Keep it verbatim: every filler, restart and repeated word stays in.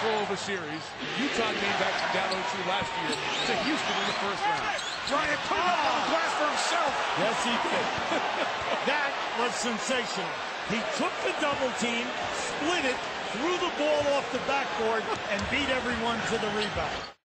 control of a series. Utah came back from down oh two last year to Houston in the first round. Bryant put it up on the glass for himself. Yes, he did. That was sensational. He took the double team, split it, threw the ball off the backboard, and beat everyone to the rebound.